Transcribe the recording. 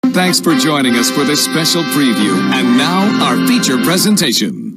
Thanks for joining us for this special preview. And now, our feature presentation.